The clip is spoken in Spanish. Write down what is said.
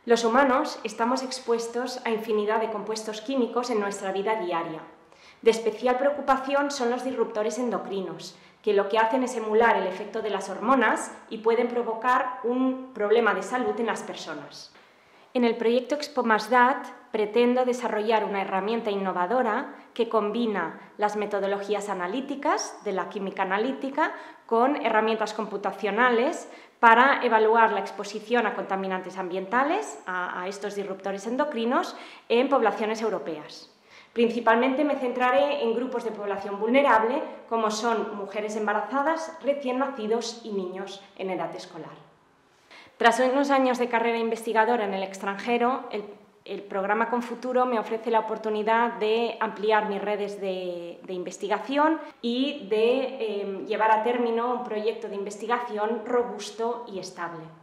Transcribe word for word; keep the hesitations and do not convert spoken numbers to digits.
Los humanos estamos expuestos a infinidad de compuestos químicos en nuestra vida diaria. De especial preocupación son los disruptores endocrinos, que lo que hacen es emular el efecto de las hormonas y pueden provocar un problema de salud en las personas. En el proyecto ExpoMasDat pretendo desarrollar una herramienta innovadora que combina las metodologías analíticas de la química analítica con herramientas computacionales para evaluar la exposición a contaminantes ambientales, a, a estos disruptores endocrinos, en poblaciones europeas. Principalmente me centraré en grupos de población vulnerable, como son mujeres embarazadas, recién nacidos y niños en edad escolar. Tras unos años de carrera investigadora en el extranjero, el, el programa Confuturo me ofrece la oportunidad de ampliar mis redes de, de investigación y de eh, llevar a término un proyecto de investigación robusto y estable.